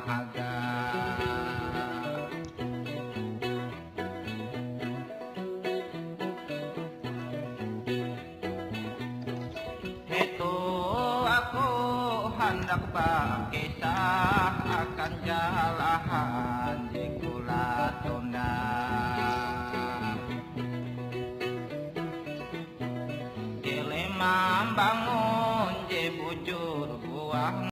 dahaga. Itu aku hendak berkisah akan jalahan di Kula Tunda. Membangun je bujur buah